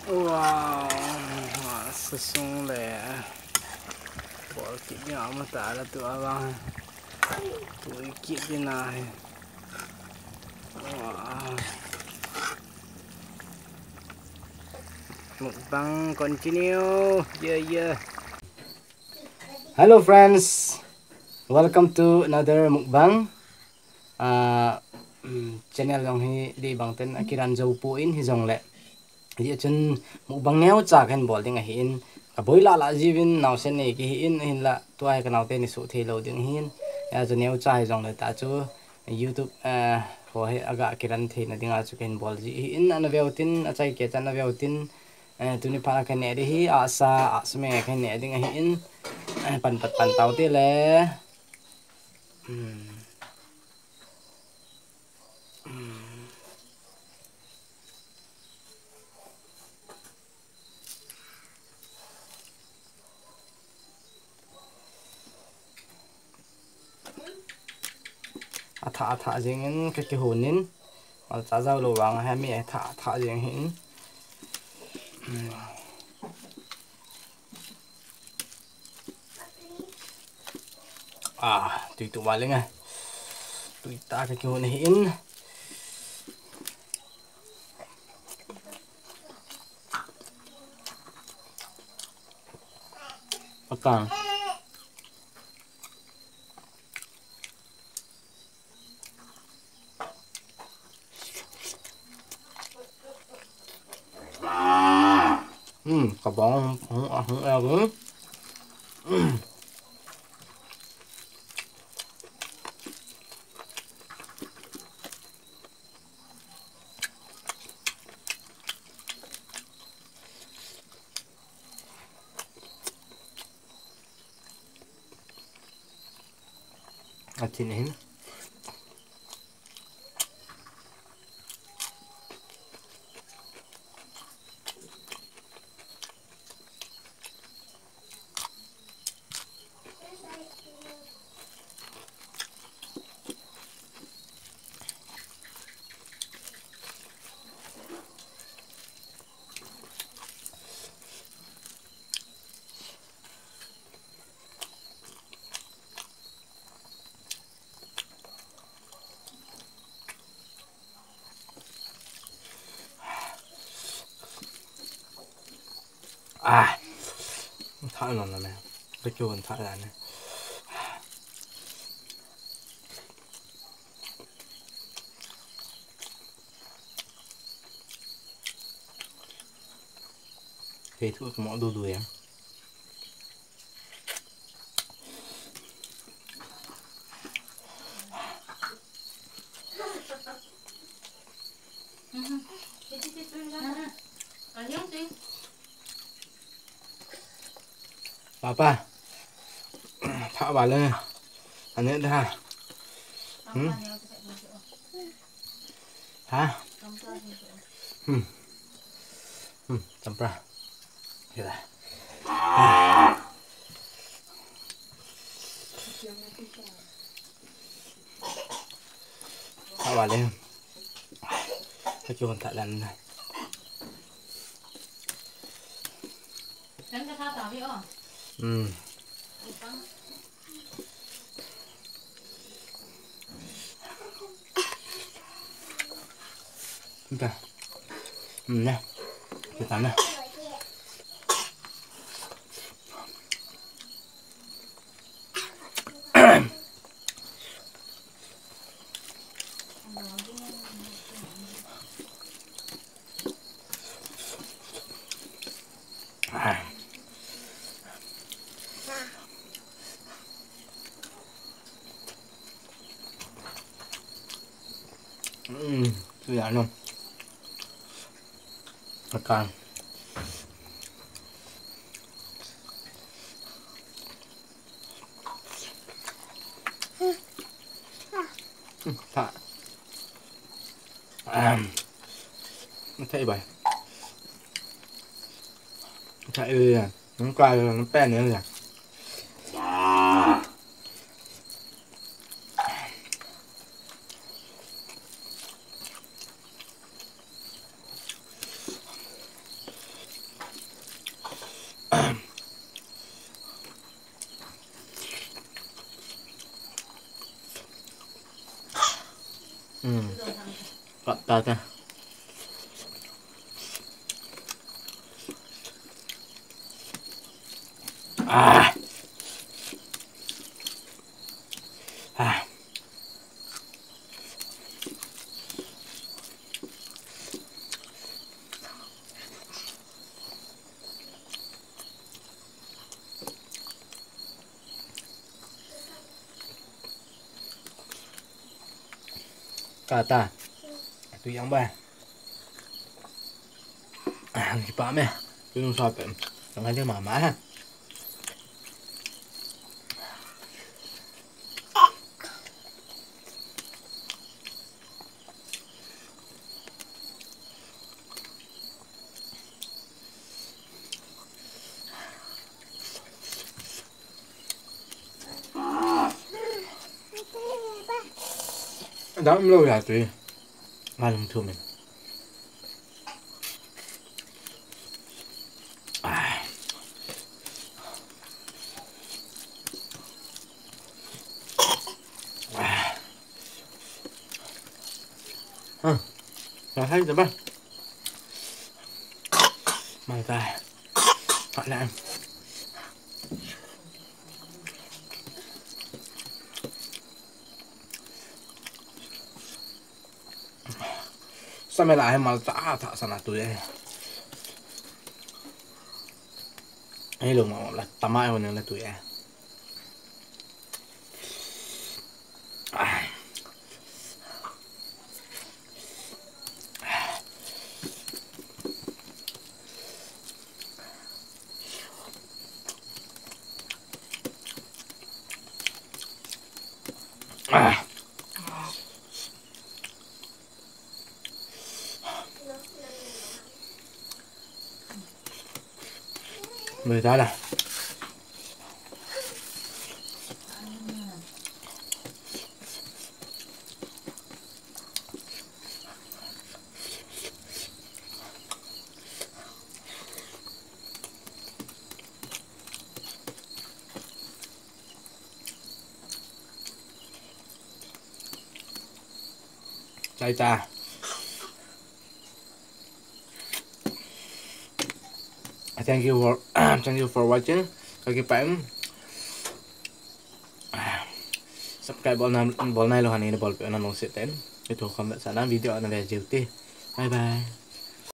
Wow, sesung le. Bol kit ni amat tak ada tu abang. Tu kit dia nak. Wow. Mukbang continue. Yeah. Hello friends. Welcome to another mukbang. Channel yang hi di bang ten akiran jau po in hi jong le. Hi chun mukbang neu cha kan bol ding hi in. Aboi la jibin naw sen nei ki hi in la tuai ka naw te ni su the lo ding hin. Ya chu neu cha hi jong le ta chu YouTube ho he aga akiran the na dinga chu ken bol ji hi in an veutin a chai ke chan veutin tuni phara kan ne ri hi asa asme kan ne ding hi in pan tau te le thả riêng cái hồn nín trả rau lô vàng hay mẹ thả riêng hin tùy tụ vào lên này tùy ta cái hồn hin càng cả bóng không eo nữa Atin hin thả nó nè cái hồn thả ra nè thế thuốc mỏ đu đuôi em Papa thả vào lên anh ấy ha hả chấm pra kìa thả vào lên cái chuồng thả lần này Kita nè kita nè tôi ăn không makan thả thấy vậy thấy nó cay nó pen nữa rồi ta ta à à cả ta tụi ông bà cái bả mẹ tụi nó sọt nó hay cái má ha đó lâu rồi tụi ba lần thua mình nó thấy rồi ba mày ta họ làm sao mày lại mà trả thợ sao là tụi em ấy luôn mà là tầm ai hơn là tụi em người ta là đây ta thank you for thank you for watching các bạn subscribe bọn này là hoàn này là bọn nó sẽ đến cái thuộc không đã sản video này về chiều ti bye bye